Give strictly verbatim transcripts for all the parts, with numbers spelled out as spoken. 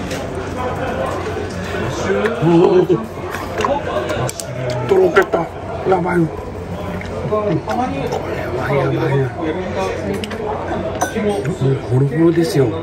とろけた。やばいの。これはやばいな。ホロホロですよ。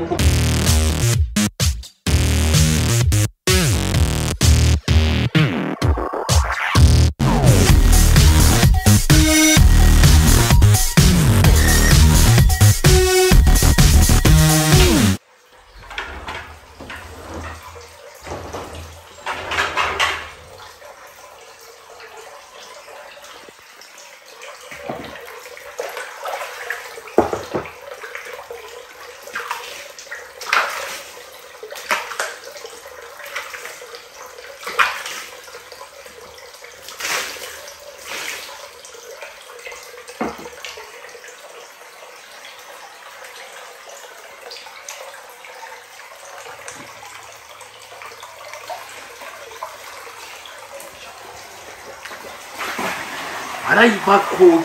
洗い場洪水。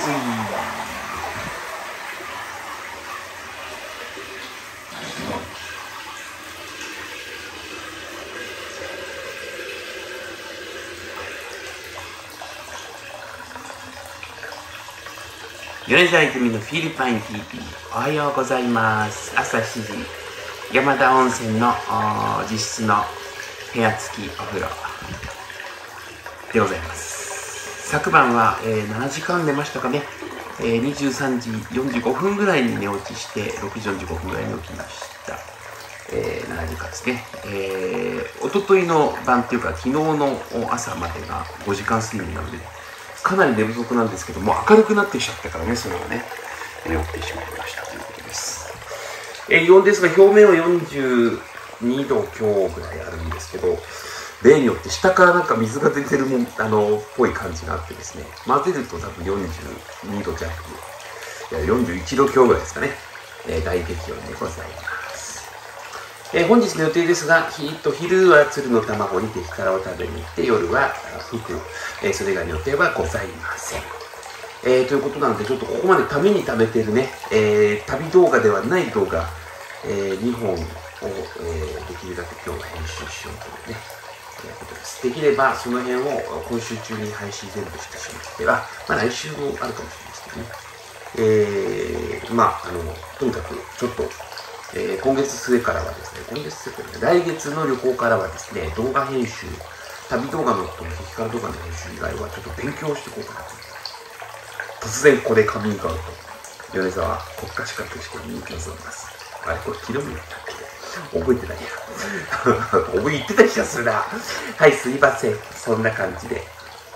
米沢泉のフィリパイン ティーピー、おはようございます。朝しちじ、山田温泉の実質の部屋付きお風呂でございます。昨晩は、えー、ななじかん寝ましたかね、えー、にじゅうさんじよんじゅうごふんぐらいに寝落ちしてろくじよんじゅうごふんぐらいに起きました。えー、しちじかんですね。えー、一昨日の晩っていうか昨日の朝までがごじかん睡眠なのでかなり寝不足なんですけども、明るくなってきちゃったからね、それはね起きてしまいましたということです。えー、気温ですが表面はよんじゅうにど強ぐらいあるんですけど、例によって下からなんか水が出てるもんあのっぽい感じがあってですね、混ぜると多分よんじゅうにど弱、いやよんじゅういちど強ぐらいですかね、えー、大激温でございます。えー、本日の予定ですが、ひと昼は鶴の卵に激辛を食べに行って、夜はフグ、えー、それ以外の予定はございません。えー、ということなので、ちょっとここまでために食べてるね、えー、旅動画ではない動画、えー、にほんを、えー、できるだけ今日は編集しようというね、ということです。できればその辺を今週中に配信全部してしまっては、まあ来週もあるかもしれないですけどね。えー、まあ、あの、とにかくちょっと、えー、今月末からはですね、今月末からね、来月の旅行からはですね、動画編集、旅動画のと激辛動画の編集以外はちょっと勉強していこうかなと。突然ここでカミングアウト。米沢国家資格試験に臨みます。あれ、これ昨日も言ったっけ？覚えてないや。覚え言ってた気がするな。はい、すいません。そんな感じで。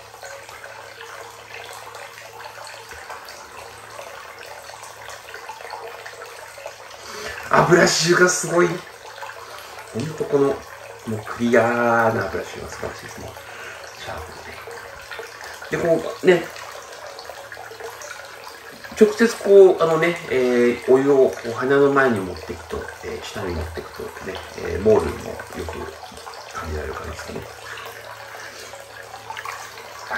油臭がすごい。ほんとこの、もうクリアーな油臭が素晴らしいですね。シャープで。で、こうね、直接こう、あのね、えー、お湯をこう鼻の前に持っていくと、えー、下に持っていくとね、えー、モールにもよく感じられる感じですかね。はい。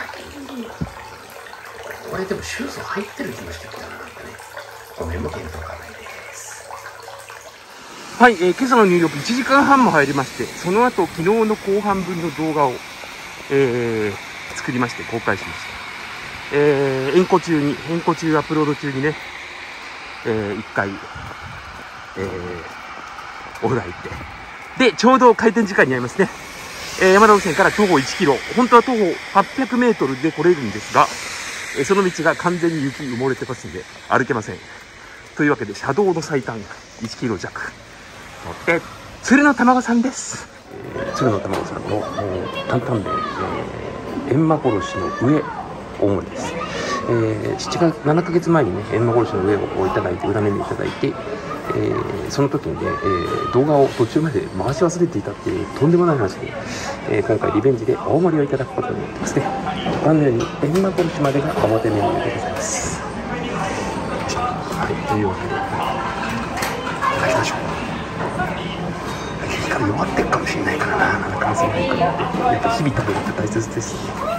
これでも臭素入ってる気もしてきたな、なんかね。ごめんも検討課題です。はい、えー、今朝の入力いちじかんはんも入りまして、その後昨日の後半分の動画を、えー、作りまして公開しました。えー、変更中に、変更中アップロード中にね、えー、一回、えー、お風呂入って、で、ちょうど開店時間になりますね。えー、山田温泉から徒歩いちキロ、本当は徒歩はっぴゃくメートルで来れるんですが、えー、その道が完全に雪埋もれてますんで、歩けません。というわけで、車道の最短いちキロ弱。乗って、鶴の卵さんです。えー、鶴の卵さんの、担々麺、えー、閻魔殺しの上、大盛りです。えー、しちがつななかげつまえにね、閻魔殺しの上をいただいて、裏面でいただいて、えー、その時にね、えー、動画を途中まで回し忘れていたっていうとんでもない話で、えー、今回リベンジで大盛りをいただくことになってますね。ご覧のように閻魔殺しまでが表メニューでございます。はい、というわけでいただきましょう。激辛弱ってるかもしれないからな、まだ感染がいくので、やっぱ日々食べるって大切ですね。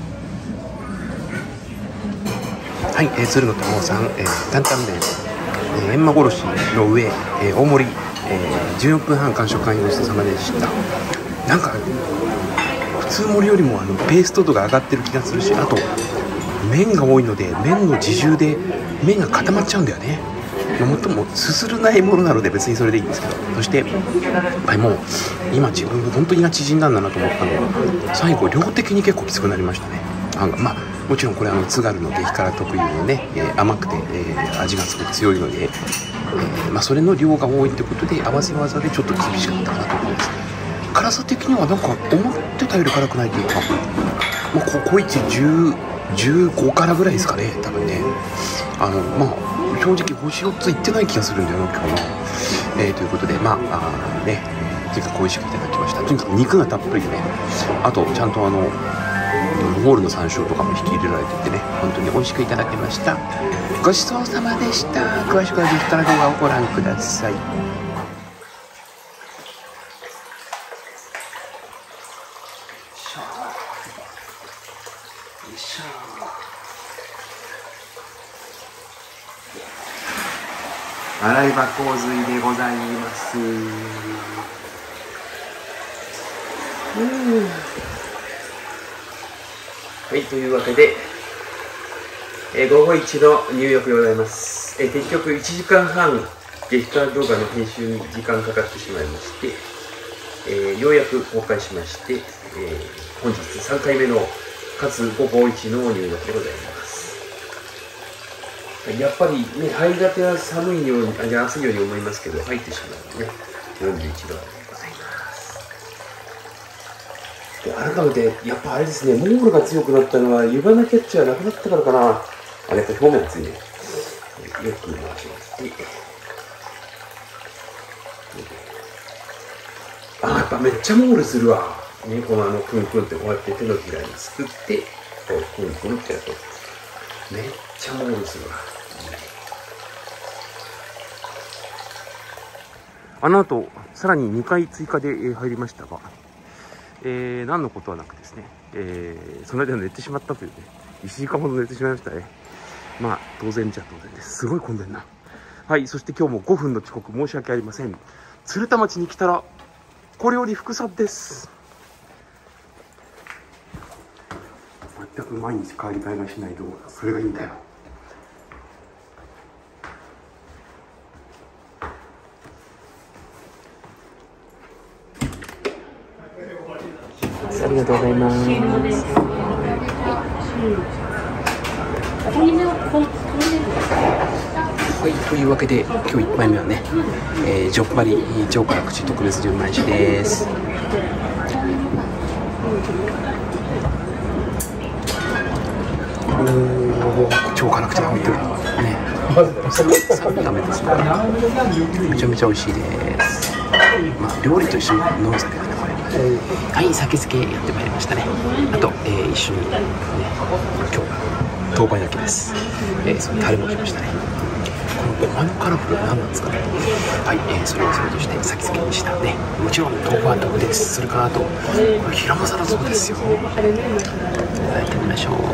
はい、えー、鶴の卵さん、えー、担々麺えー、閻魔殺しの上、えー、大盛り、えー、じゅうよんぷんはん完食完ごちそうさまでした。なんか普通盛りよりもあのペースト度が上がってる気がするし、あと麺が多いので麺の自重で麺が固まっちゃうんだよね。もっともすするないものなので別にそれでいいんですけど、そしてやっぱりもう今自分本当に胃が縮んだんだなと思ったのは、最後量的に結構きつくなりましたね。あまあもちろんこれあの津軽の激辛特有のね、えー、甘くて、えー、味がすごく強いので、えーまあ、それの量が多いってことで合わせ技でちょっと厳しかったかなと思います。辛さ的にはなんか思ってたより辛くないというか、まあ、ココイチじゅう、じゅうご辛ぐらいですかね多分ね。あのまあ正直星よっついってない気がするんだよな今日な、えー、ということでまああね、えー、とにかく美味しくいただきました。とにかく肉がたっぷりでね、あとちゃんとあのホールの山椒とかも引き入れられててね、本当に美味しくいただきました。ごちそうさまでした。詳しくは激辛動画をご覧ください。 洗い場洪水でございます。はい、というわけで、えー、午後一の入浴でございます。えー、結局いちじかんはん激辛動画の編集に時間かかってしまいまして、えー、ようやく公開しまして、えー、本日さんかいめのかつ午後一の入浴でございます。やっぱりね、入りたては寒いように、あ、じゃあ暑いように思いますけど、入ってしまうね、よんじゅういちどでございます。で、改めて、やっぱあれですね、モンゴルが強くなったのは、湯花キャッチャーなくなったからかな。あれ、やっぱ表面がついね。よく回します。あ、やっぱめっちゃモンゴルするわ。ね、このあの、クンクンってこうやって手のひらにすくって、こう、クンクンってやると、めっちゃモンゴルするわ。 あの後さらににかい追加で入りましたが、えー、何のことはなくですね、えー、その間寝てしまったというね、いちじかんほど寝てしまいましたね。まあ当然じゃ当然です。すごい混んでんな。はい、そして今日もごふんの遅刻申し訳ありません。鶴田町に来たらこれより副産です。全く毎日変わり映えがしない動画、それがいいんだよ。 ありがとうございます。 はい、というわけで今日いっぱいめはね、えー、ジョッパリ超辛口特別純米酒です。おー、超辛口が入ってるね。さっとダメですね。めちゃめちゃ美味しいです。まあ料理と一緒に飲む酒だねこれ。はい、酒漬けやってまいりましたね。あと、えー、一緒にね、今日は豆板焼きです。えー、そのタレも来ましたね。このごまのカラフルは何なんですかね。はい、えー、それをそれとして酒漬けにしたね。もちろん豆板豆腐です。それからあとヒラマサだそうですよ。いただいてみましょう。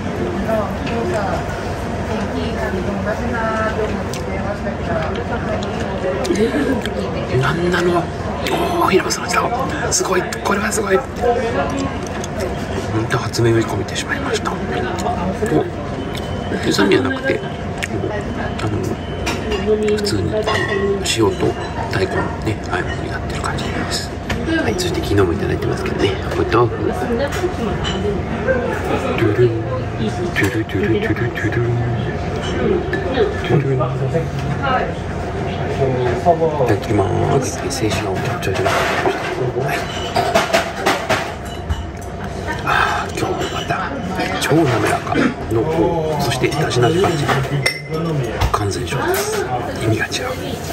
なんなの。おお、ヒラマサの来た。すごい、これはすごい。本当初目を込めてしまいました。お、臭みはなくて、あの普通にあの塩と大根のね、ああいうものになってる感じです。はい、そして昨日もいただいてますけどね、これ豆腐。トゥルン、トゥルトゥルトゥルトゥルン、トゥルン。いただきます。青春をちょちょいとなってきました。はい。ああ、今日もまた超滑らか濃厚、そしてだしなじ感じ。完全勝です。意味が違う。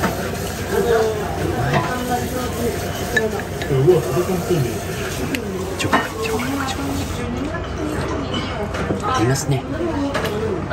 ちょこちょこちょこ。いますね。はい、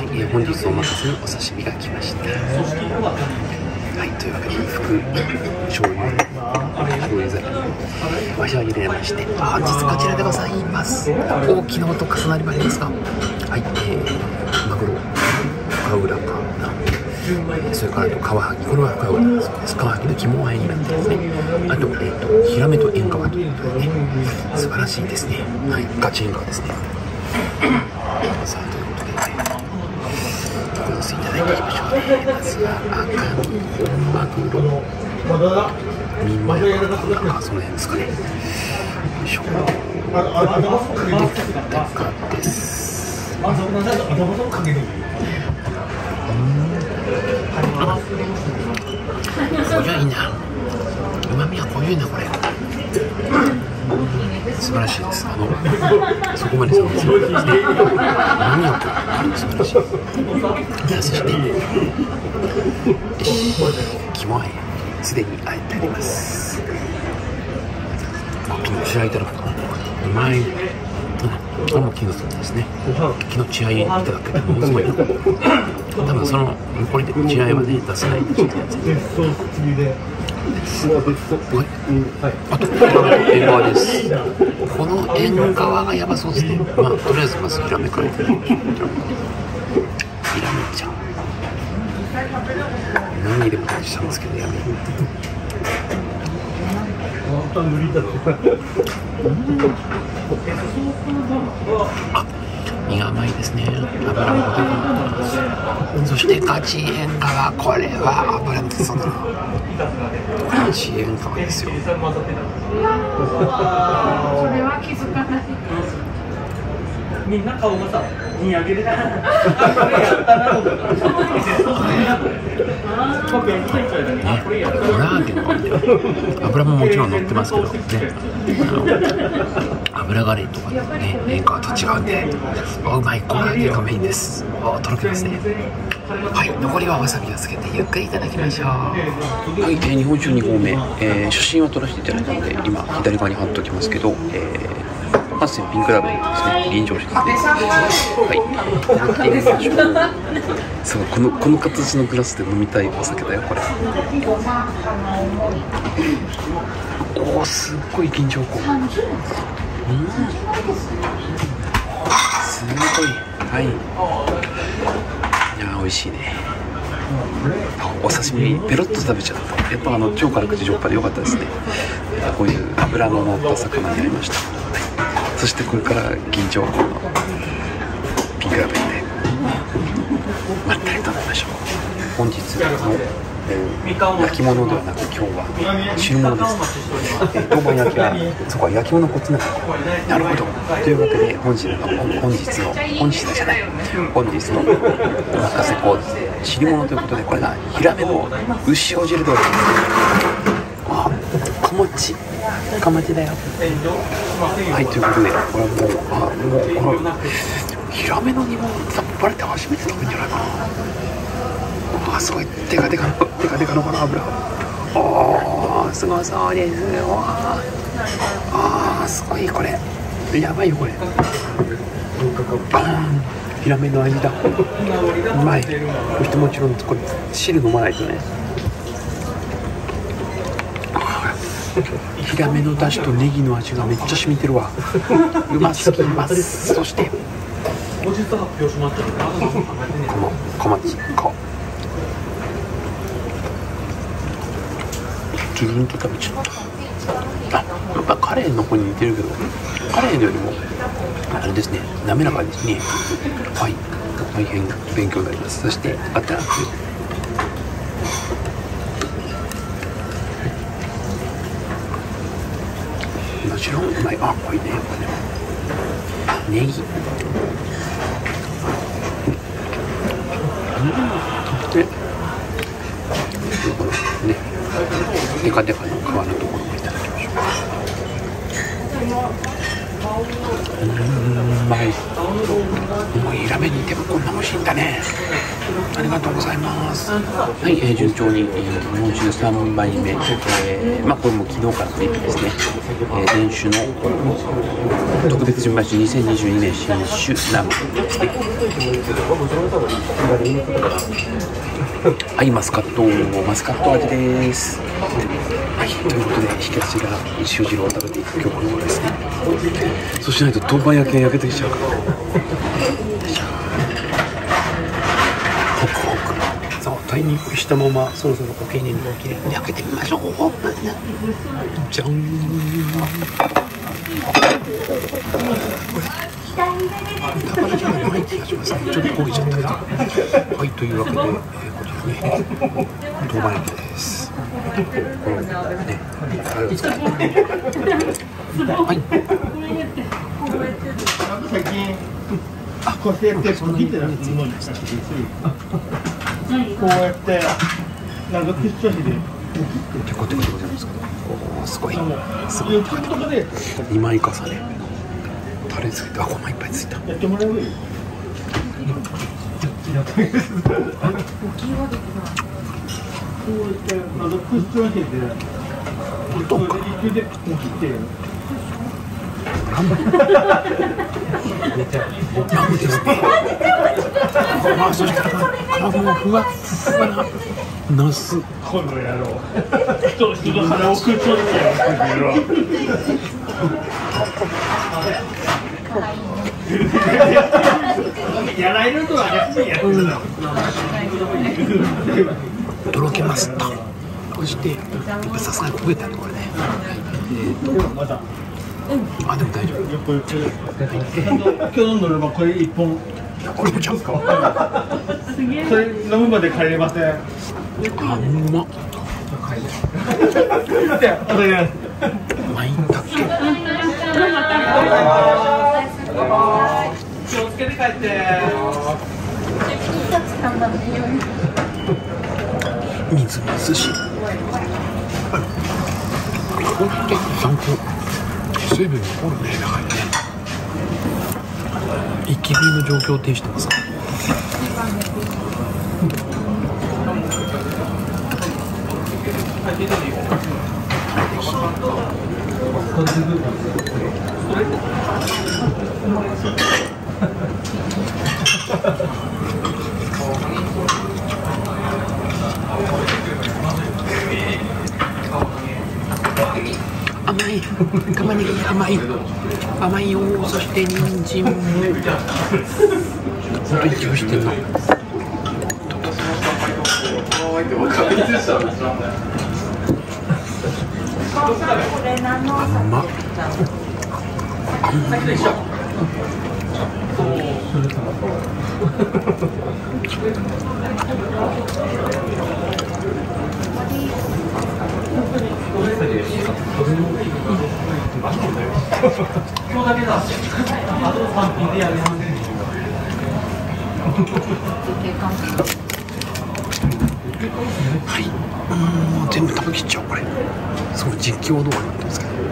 えー、本日お任せのお刺身が来ました。はい、というわけで福醤油醤油皿にわしを入れまして、本日こちらでございます。大きな音重なりまいりますが、はい、えー、マグロ深浦かなそれからあとカワハギ、これはこれはそうです。カワハギの肝和えになってですね、あと、えー、とヒラメと塩川ということでね、素晴らしいですね。はい、ガチ塩川ですね。さあということで、ね、グラスいただいていきましょうね。まずは赤身本マグロミンマヤカ、あ、その辺ですかね。よいしょ。でかです。これはいいな。うまみは濃ゆいなこれ。素晴らしいです。あのそこまでそうですね。うまみは濃い。素晴らしい。じゃあそして肝あえすでにあえてあります。昨日血合いいただくとうまい。これも昨日そうですね。昨日血合いいただくとものすごいな。多分そのこれで血合いはね出せないですね。あと縁側です。この縁側がやばそうですね。まあとりあえずまずヒラメからいただきましょう。ヒラメちゃん何にでも感じしたんですけどやめあ、身が甘いですね。油も程よくなってます。そしてガチ塩川、これは油のってそうだな。ガチ塩川ですよ。それは気づかない。みんな顔がさ、見上げれた。コラーゲンの油ももちろん乗ってますけどね、あの油ガレーとかね、塩川と違うんで、うまいコラーゲンがメインです。おとろけますね。はい、残りはわさびをつけてゆっくりいただきましょう。はい、えー、日本酒に合目、えー、写真を撮らせていただいたので今左側に貼っておきますけど、えーハッセンピンクラベルですね、臨場酒ですね。はい、いただきましょう。そう、このこの形のグラスで飲みたいお酒だよこれ。おお、すっごい緊張感。うん、すごい。はい。いやー美味しいね。お刺身ペロッと食べちゃった。やっぱあの超辛口ジョッパで良かったですね。こういう脂の乗った魚になりました。そしてこれから銀条湖のピンクラベルでまったりと飲みましょう。本日の、えー、焼き物ではなく今日は汁物です。えー、豆板焼きはそこは焼き物コツなの。なるほど。というわけで本日の本日の本日のじゃない本日の任せこう汁物ということで、これがヒラメの牛尾汁でございます。あ、小餅小餅だよ。はい、ということでこれはもうあもうこのヒラメの煮物さっぱりって初めて食べるんじゃないかな。あ、すごいデカデカのデカデカのこの油。おー、すごそうです。あー、すごいこれやばいよこれ。ヒラメの味だ。うまい。そしてもちろんこれ汁飲まないとね。ヒラメの出汁とネギの味がめっちゃ染みてるわ。うますぎます。そしてこの小町こキリンと食べちゃった。あ、やっぱカレーの方に似てるけどカレーよりもあれですね、滑らかですね。はい、大変勉強になります。そしてあったらもちろんうまい。あ、濃いね、これね。ネギ。うん、で、このね、デカデカの皮のところもいただきましょう。うん、うまい。もうヒラメにてもこんな美味しいんだね。ありがとうございます。はい、えー、順調に、えー、日本酒さんばいめ、えー、まあこれも昨日からの一品ですね。えー、伝酒の特別純米酒にせんにじゅうにねん新酒生ですね。はい、マスカットマスカット味です。はい、ということで引き出しが塩汁を食べていく今日この頃ですね。そうしないと豆板焼きが焼けてきちゃうから。ホクホク。そう、 タイにしたままそろそろお気に入りのお気に入りで開けてみましょう。じゃん。これ宝じゃない気がしますね。ちょっと焦げちゃったけど。はい、というわけで、えー、こちらね豆板焼きです。これね、あれを使ってはい。 最近あ、こうやってポキってなってるのにこうやってなんかクッションでテコテコでございますけど、おーすごいすごいテコテコにまい重ねタレつけて、あ、ごまいっぱいついた。 やってもらえばいい。こうやってなんかクッションでこれでポキってラムラムですね。あ、そしたら皮もふわっふわなナス。 この野郎人の腹を食っとるやられるとはやってやってるな。 とろけますと。そしてやっぱさすがに焦げたねこれね。 まだあ、でも大丈夫。 今日飲んどればこれ一本。 これもちゃんか。 それ飲むまで帰れません。 あ、うまっ。まいたけ。 気をつけて帰って。 みずみずしい。こってちゃんと水分残るね、中にね。息切りの状況を呈してますか。甘い、玉ねぎ甘い、甘いよ。そして人参も。本当に息をしてるの。甘っ。 今日だけだ。あとさん品でやります。 はい、もう全部食べきっちゃうこれ。すごい実況動画になってますけど。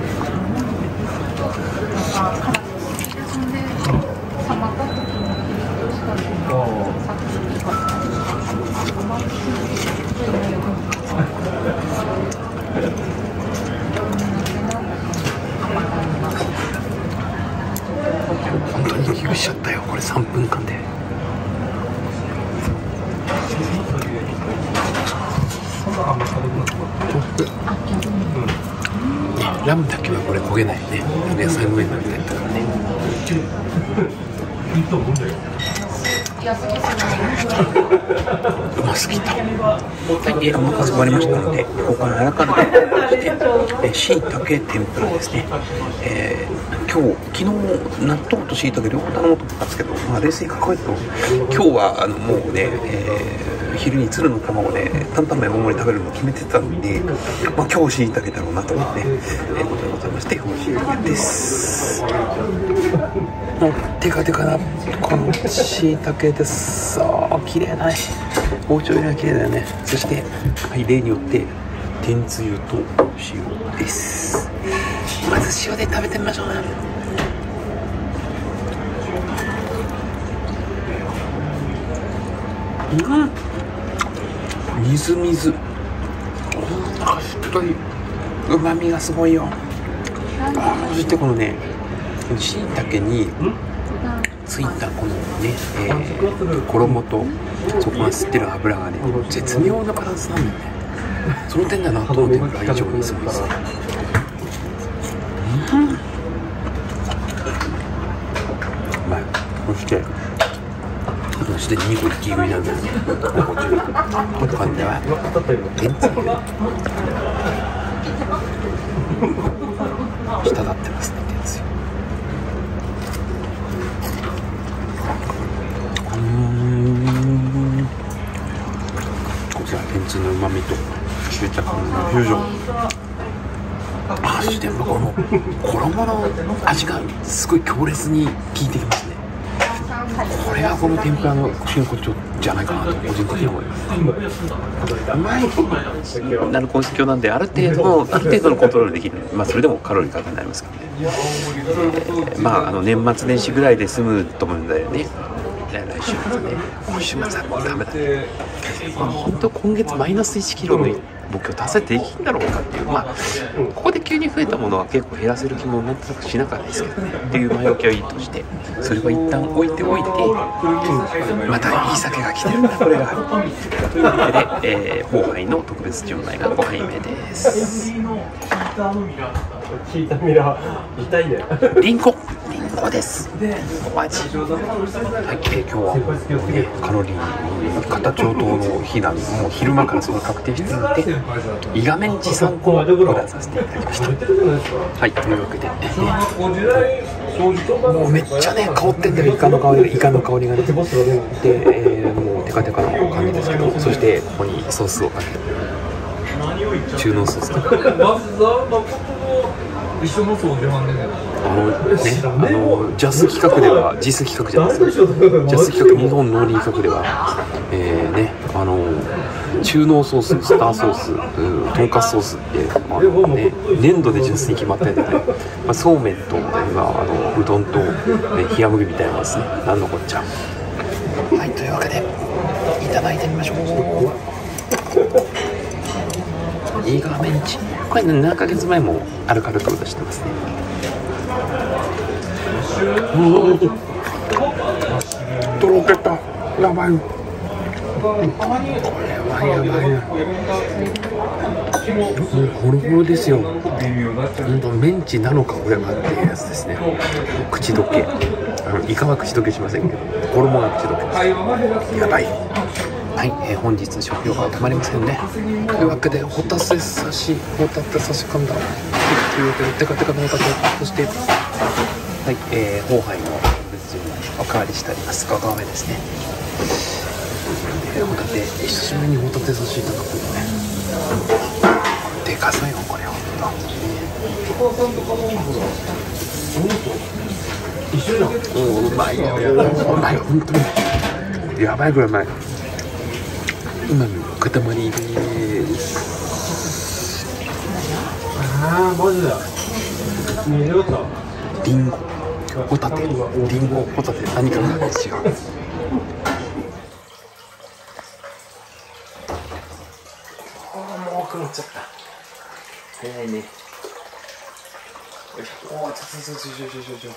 本当に息苦しちゃったよこれさんぷんかんで。ラムだけはこれ焦げないね。野菜の上に乗りたいからね。うますぎた。はい、えー、お任せ終わりましたので、ここからあらかるでして、しいたけ天ぷらですね。えー、今日、昨日、納豆としいたけ両方頼もうと思ったんですけど、まあ、冷静に考えると、今日はあのもうね、えー、昼に鶴の卵で担々麺大盛り食べるのを決めてたので、まあ、今日しいたけだろうなと思って、ね、えー、ことでございまして、美味しいたけです。もうテカテカなこのしいたけです。ああ、綺麗だね。包丁入れが綺麗だよね。そして、はい、例によって天つゆと塩です。まず塩で食べてみましょうね。うん、みずみず。あ、しっとり。うまみがすごいよ。あ、そしてこのね、しいたけについたこのね、えー、衣とそこが吸ってる油がね、絶妙なバランスなんだよね。その点では納豆の天ぷら以上にすごいですね。うん、うまい。そしてすでににこ引き食いなんですよ。ごこ中今度は天つゆ滴ってますね。天つゆうーんこちら天つゆのうまみと終着のフュージョン、あ、そしてこの衣の味がすごい強烈に効いてきますね。これがこの天ぷらの真骨頂じゃないかなと個人的に思います。うまいなる根性なんで、ある程度のある程度のコントロールできる、まあそれでもカロリー高くなりますからね。えー、まああの年末年始ぐらいで済むと思うんだよね。来週末ね、今週末はもうダメだね。本当今月マイナスいちキロの目標達成できるんだろうかっていう、まあここで急に増えたものは結構減らせる気もなんとなくしなかったですけどねっていう前置きはいいとして、それは一旦置いておいて、またいい酒が来てるんだこれがというわけで、えー、後輩の特別純米がごはいめです。 聞いたミラー痛いね。 リンゴリンゴです。お味はい、えー、今日は、ね、カロリー肩上等の日なんで、もう昼間からそれが確定していて、イガメンチさんこをオーダーさせていただきました。はい、というわけで、もうめっちゃね香ってんだよ、イカの香りがイカの香りがね。で、えー、もうテカテカの感じですけど、そしてここにソースをかけて中濃ソースとか一緒の掃除はね、あのね、あのジャス企画では、ジス企画じゃないですか、ジャス企画、日本農林企画では、えー、ね、あの中濃ソース、スターソース、とんかつソースって、まあね、粘土で純粋に決まってんでね、まあ、そうめんと、今あのうどんと、ね、冷麦みたいなのですね、なんのこっちゃ。はい、というわけでいただいてみましょう。イーガーメンチ、これ何ヶ月前もアルカルトを出してますね。とろけた、やばい、これはやばいな、もうホロホロですよ。本当メンチなのかこれはっていうやつですね。口どけ、あのイカは口どけしませんけど、衣が口どけです。やばい。はい、えー、本日食欲がたまりませんね。というわけで、ホタテ刺し、ホタテ刺し噛んだ。というわけで、テカテカのホタテ、そして、はい、えー、ホーハイの別におかわりしてあります。ごかわめですね。えー、ホタテ、久しぶりにホタテ刺しいただくのね。でかさよ、これ、ほんと。うん、うまいよ、うまい、ほんとに。やばいぐらいうまい。うまみの塊です。 ああ、マジだ。見えよった。 リンゴ、ホタテ、リンゴ、ホタテ、何かが違う。 ああ、もう曇っちゃった。早いね。よいしょ。おお、ちょちょちょちょちょちょちょ。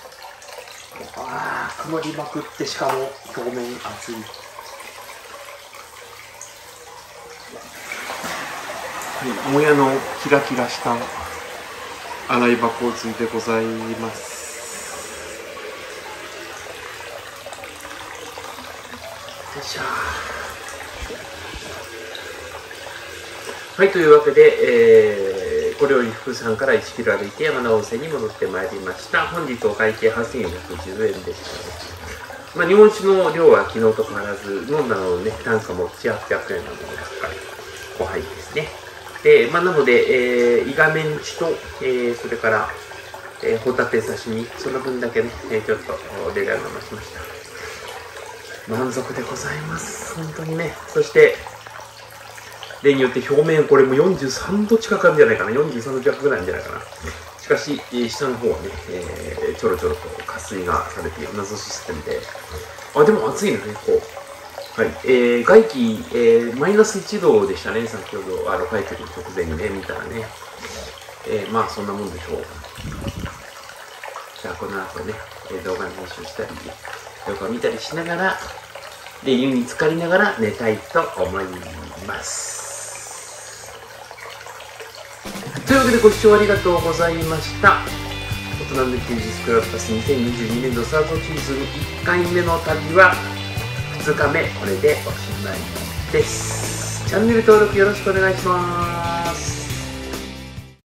ああ、曇りまくって、しかも表面熱い。もやのキラキラした洗い箱ついてございます。よいしょ。はい、というわけで、えー、これより福さんからいちキロ歩いて山田温泉に戻ってまいりました。本日お会計はっせんよんひゃくじゅうえんでした。まあ、日本酒の量は昨日と変わらず、飲んだのね、単価もななひゃくはっぴゃくえんなので高いごはいですね。で、まあ、なので、えー、イガメンチと、えー、それから、えー、ホタテ刺身、その分だけね、えー、ちょっと値段が増しました。満足でございます。本当にね。そして、例によって表面、これもよんじゅうさんど近くあるんじゃないかな。よんじゅうさんど弱ぐらいなんじゃないかな。しかし、えー、下の方はね、えー、ちょろちょろと加水がされている謎システムで。あ、でも暑いのね、こう。はい、えー、外気、えー、マイナスいちどでしたね、先ほど、あの、帰ってくる直前にね、見たらね。えー、まあ、そんなもんでしょう。じゃあ、この後ね、動画の編集したり、動画を見たりしながら、で、湯に浸かりながら寝たいと思います。というわけで、ご視聴ありがとうございました。大人の休日クラブパスにせんにじゅうにねん度スタートシーズンいっかいめの旅は、 ふつかめこれでおしまいです。チャンネル登録よろしくお願いします。